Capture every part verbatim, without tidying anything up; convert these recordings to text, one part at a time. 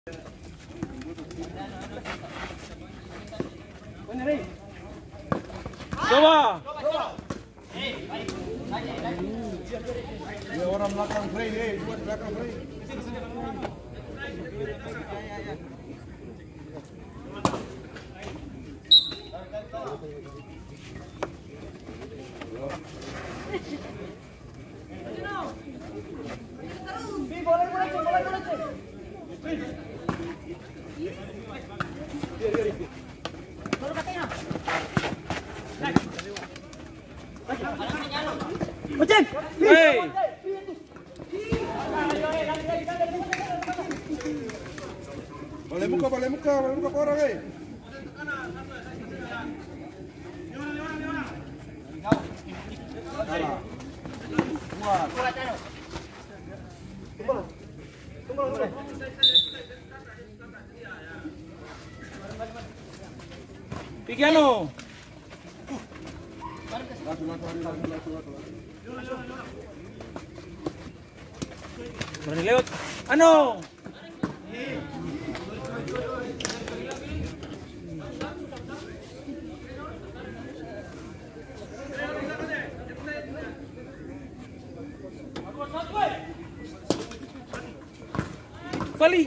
Coba. Ya orang belakang frame, eh, dua di belakang frame. Hey. Boleh muka, boleh muka, boleh muka ke orang, eh. Salah. Buat. Pikiano. Latu, latu, latu, latu, latu. Berani lewat. Ano? Balik.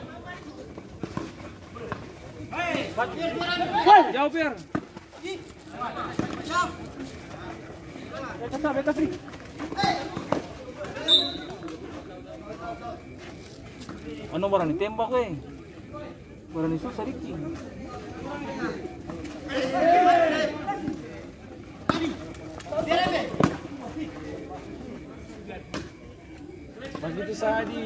Jauh biar. Beta beta free. Ano barang ditembak eh. Barang itu sedikit. Begitu Sadi.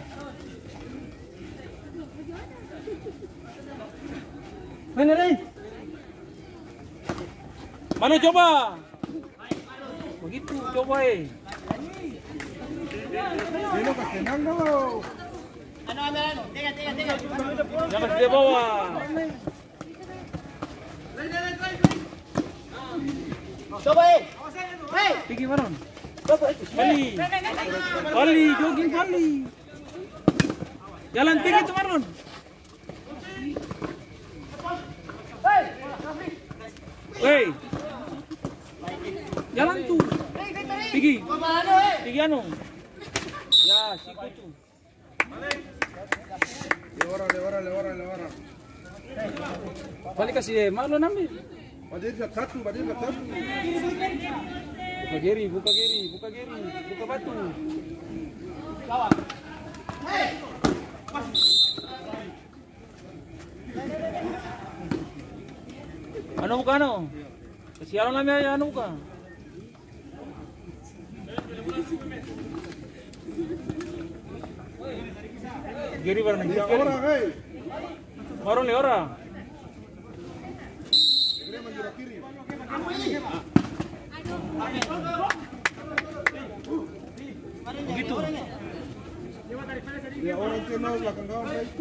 Mana deh? Mana coba? Begitu coba eh. Dilo ka tenang dulu. Ano, ano, ano? Teka, teka, teka. Jangan di bawah. Coba eh. Hey. Pergi maron. Bali. Bali, jogging Bali. Jalan tinggi tuh maron. Wey. Jalan tuh. Pergi. Pergi anu. Ya, siku tuh. Lewara, lewara, lewara, lewara. Balik kasih malu ambil. Badir kat satu, badir kat satu. Buka geri, buka geri, buka geri, buka batu. Lawan. Ano buka ano? Kesialan namin ya anu buka. Geri barang Ya orang, eh. Maron le ora. Kiri menjurah kiri. Begitu. Ya orang kenal belakang kawan saya itu.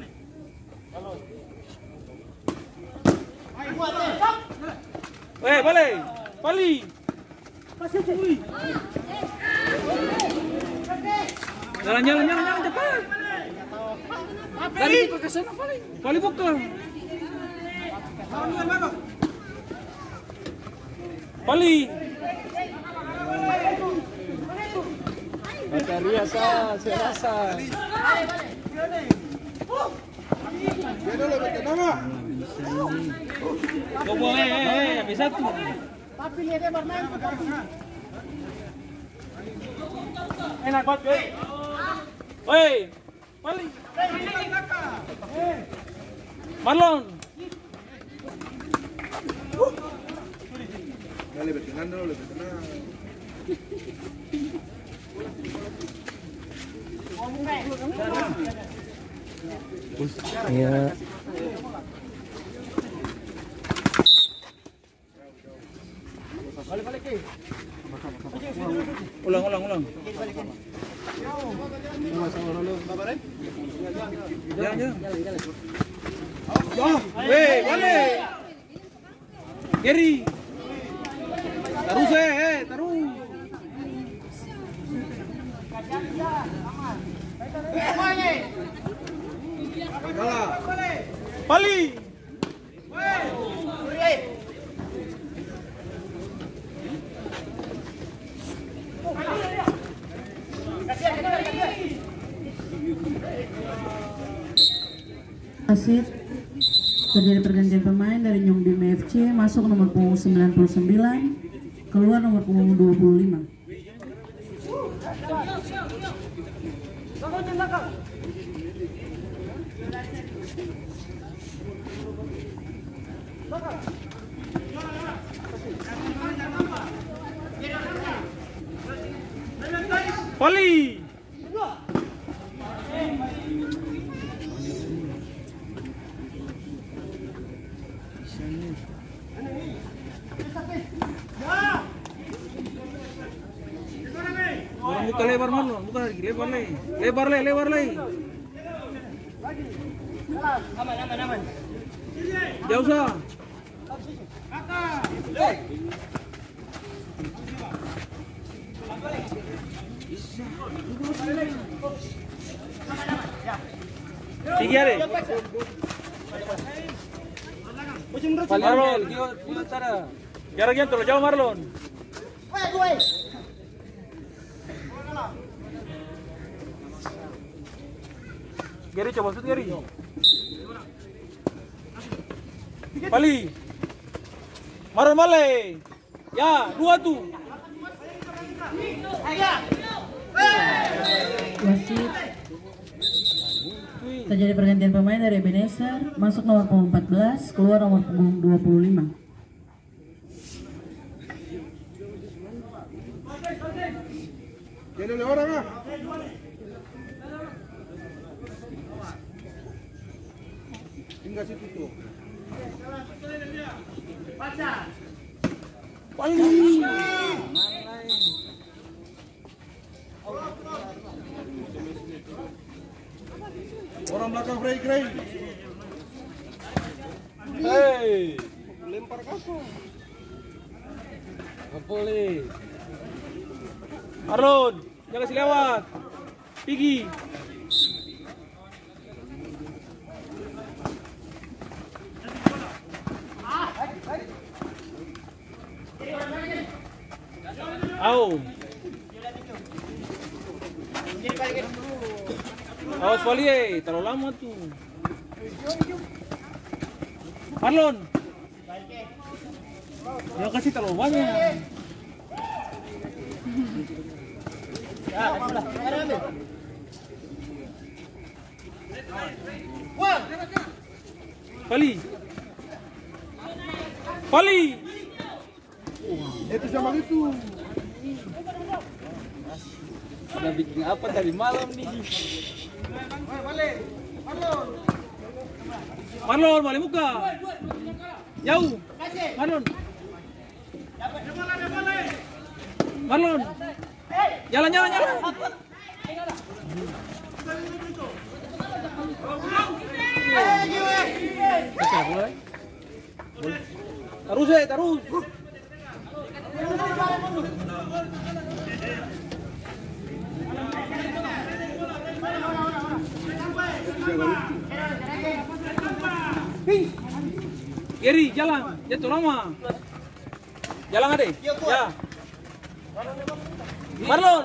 Eh, balik. Bali. Jalan jalan jalan jalan cepat. Bali buka ke sana Bali. Bali buka. Bali. Bataria sa, saya rasa. Ya dulu tenang ah. Coba eh eh eh habis satu. Tapi lihat dia bermain ke tapi. Enak banget, woi. Woi, Bali. Marlon. Ya lebih tenang dulu, lebih tenang. Iya. Balik-balik ke. Ulang ulang ulang. Jalan jalan. Weh, balik. Geri. Terus eh, eh, terus. Pali. Wasit terjadi pergantian pemain dari Nyong Bim F C, masuk nomor punggung sembilan puluh sembilan, keluar nomor punggung dua puluh lima. Pali. Orang buka lebar mana? Buka lagi lebar lagi. Lebar lagi, lebar lagi. Aman, aman, aman. Jauh sah. Tinggi ada. Marlon, jaraknya terlalu jauh Marlon. Gary coba shoot Gary. Pali. Marlon Male. Ya, dua tuh. Wasit terjadi pergantian pemain dari Ebenezer, masuk nomor punggung empat belas, keluar nomor punggung dua puluh lima. Jadi orang ah. Tinggal situ tuh. Pali. Orang belakang Frey Frey. Hei. Lempar kasar. Boleh. Marlon, jangan kasih lewat. Pigi. Au. Awas Pali, eh. Terlalu lama tuh. Marlon. Ya kasih terlalu banyak. Pali. Pali. Itu sama itu. Udah bikin apa dari malam nih? Marlon, balik muka. Jauh. Marlon. Marlon. Jalan, jalan, jalan. Terus, eh, terus. Gary, jalan, jatuh lama. Jalan ada? Ya. Marlon.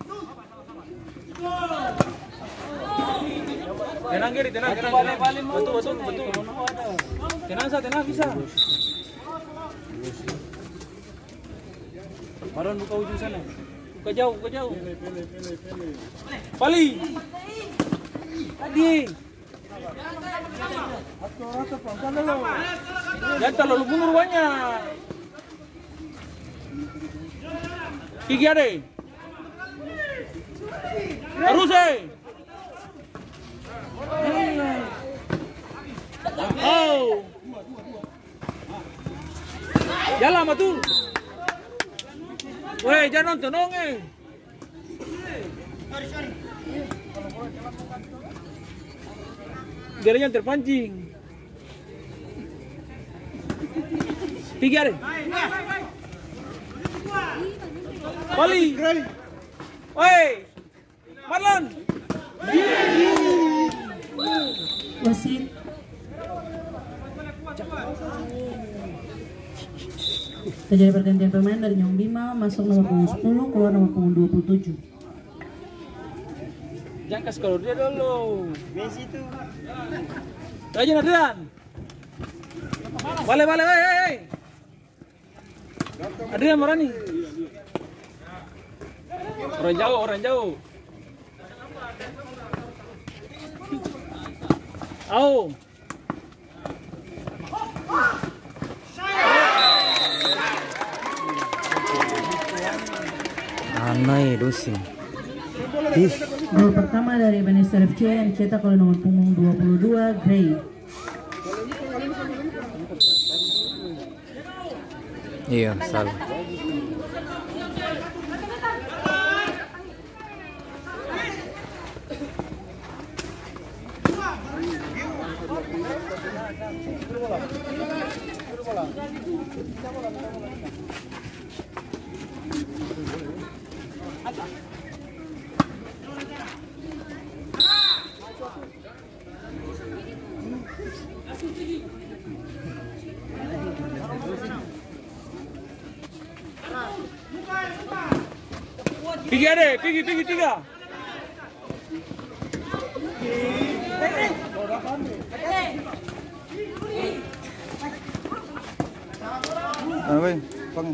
Tenang Gary, tenang, tenang, tenang. Betul, betul, betul. Tenang sah, tenang bisa. Marlon buka ujung sana. Buka jauh, buka jauh. Pali. Tadi. Jangan terlalu mundur banyak. Gigi ada. Terus eh. Oh. Jalan betul. Woi, jangan nonton dong eh. Biarnya terpancing. Tiga deh. Pali. Woi. Marlon. Wasit. Terjadi pergantian pemain dari Nyong Bima, masuk nomor punggung sepuluh, keluar nomor punggung dua puluh tujuh. Jangan kasih kalau dia dulu. Messi itu. Rajin Adrian. Balik balik, hei hei. Adrian marah nih. Orang jauh, orang jauh. Au. Aneh dosing. Gol pertama dari Banester F C yang dicetak oleh nomor punggung dua puluh dua, Gray. Iya, salah. Pergi ada, pergi pergi tiga. À vâng, vâng.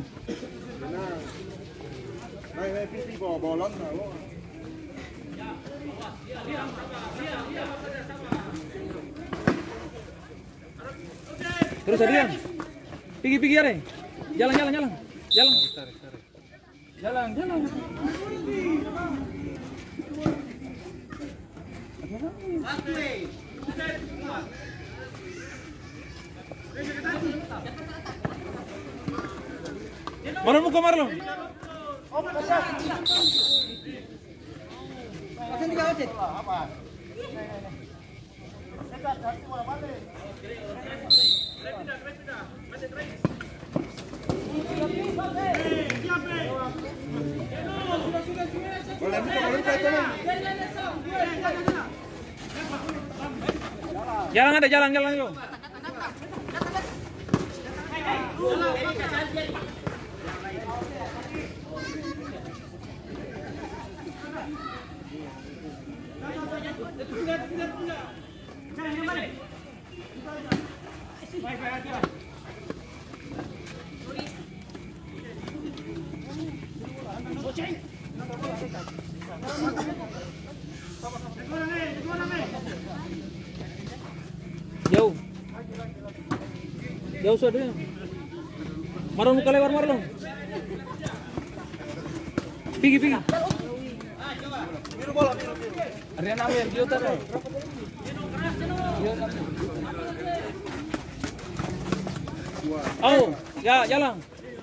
Đây đây cái cái bò bò lăn nào. Terus Adrian. Pergi pergi ada. Jalan jalan jalan. Jalan. Jalan jalan. Marlon muka Marlon. Boleh buka, boleh buka itu. Jalan ada jalan jalan yo. Jauh. Jauh sudah. Marlon muka lewat Marlon. Pergi pergi. Biru bola biru biru. Adrian ambil dia tarik. Oh, ya jalan.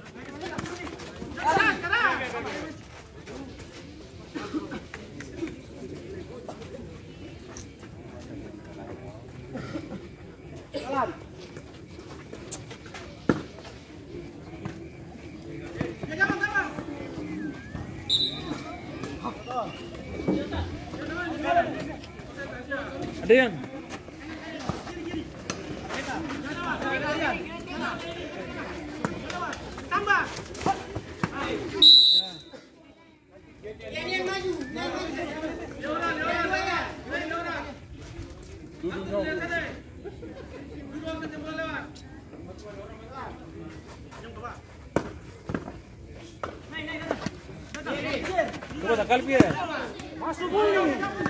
Adrian. Tambah. Terus akal piye? Masuk dulu.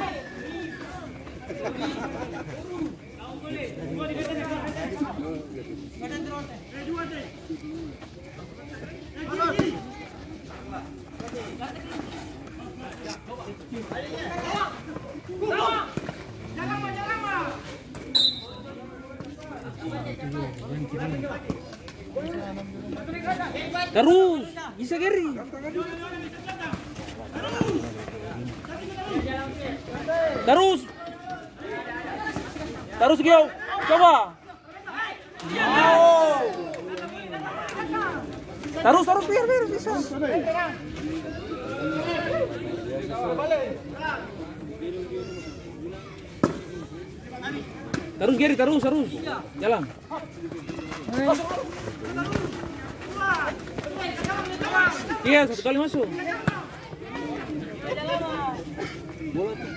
Terus, bisa Gary. Terus. Terus Gio, coba. Oh. Terus, terus biar biar bisa. Terus Gary, terus, terus. Jalan. Iya, satu kali masuk. Bola tuh.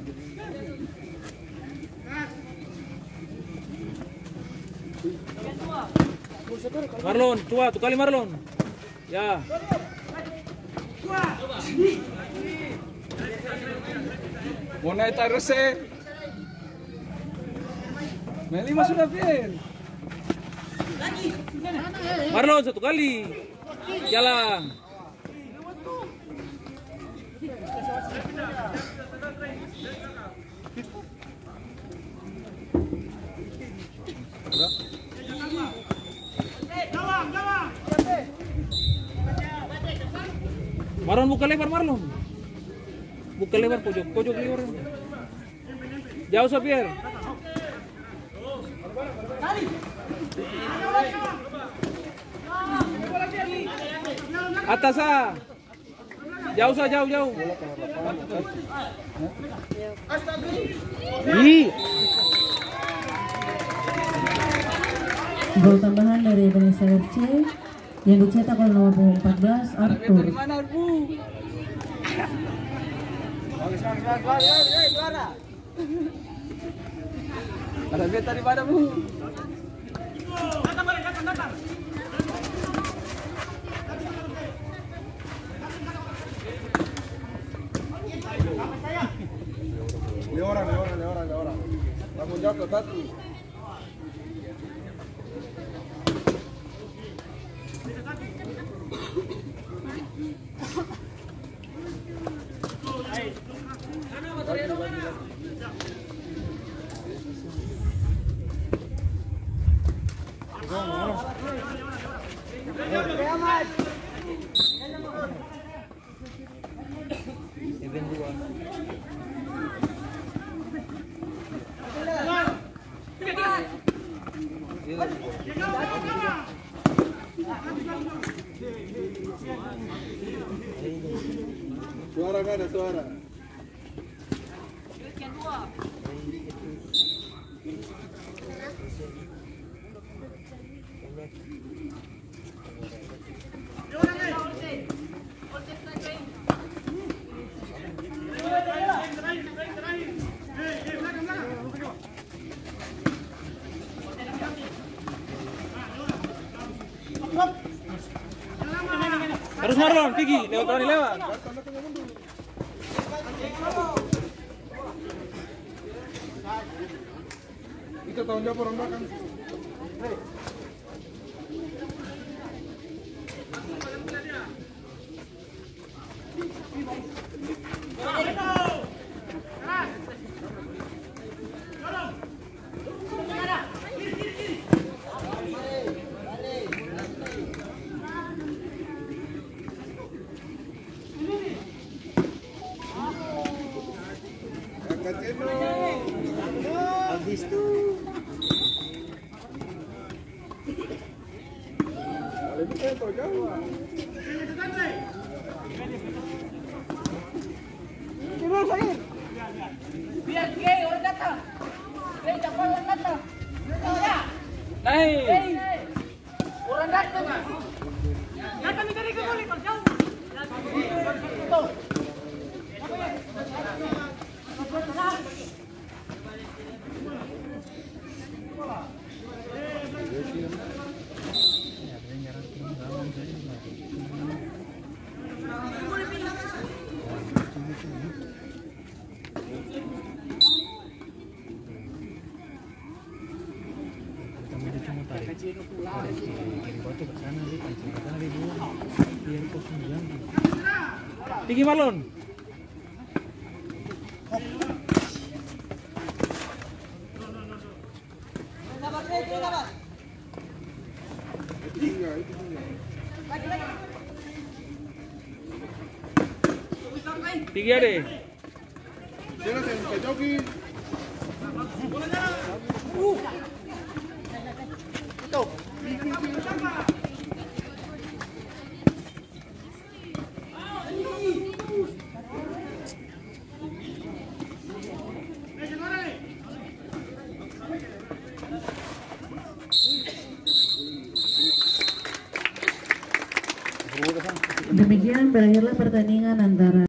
Marlon, tua, tuh kali Marlon. Ya. Mau naik terus eh. Main lima sudah Fir. Marlon satu kali. Jalan. Marlon buka lebar Marlon. Buka lebar pojok, pojok lebar. Jauh Sofier. Atas ah. Jauh sah, jauh jauh. Ih. Gol tambahan dari Indonesia F C yang dicetak oleh nomor punggung empat belas Arthur. Mana Bu? Ada beta di mana Bu? Ini orang, ini orang, ini orang, ini orang. Tanggung jawab ke satu. Suara nggak ada suara. Harus Marlon, pergi lewat Rani lewat. Itu tahun jawab orang belakang. Habis tuh. Biar gay orang datang. Gay dapat orang datang. Naik. Orang datang. Datang dari ke gol itu jauh. Tuh. Tinggi Marlon. Tinggi ada. Jangan yang jogi. Demikian berakhirlah pertandingan antara